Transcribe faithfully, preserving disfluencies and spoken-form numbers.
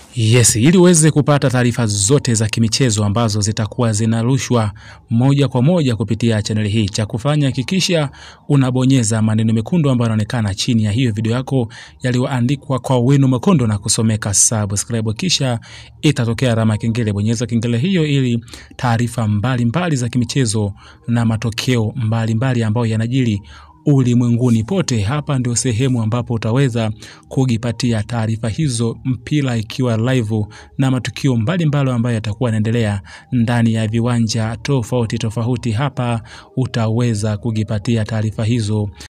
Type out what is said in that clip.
Yes, ili uweze kupata taarifa zote za kimichezo ambazo zitakuwa zinarushwa moja kwa moja kupitia channel hii. Cha kufanya hakikisha unabonyeza maneno mekundu ambayo yanaonekana chini ya hiyo video yako yaliyoandikwa kwa wino mwekundu na kusomeka subscribe, kisha itatokea alama ya kengele. Bonyeza kengele hiyo ili taarifa mbalimbali za kimichezo na matokeo mbalimbali ambayo yanajiri ulimwenguni pote. Hapa ndio sehemu ambapo utaweza kujipatia taarifa hizo, mpira ikiwa live na matukio mbalimbali ambayo yatakuwa yanaendelea ndani ya viwanja tofauti tofauti. Hapa utaweza kujipatia taarifa hizo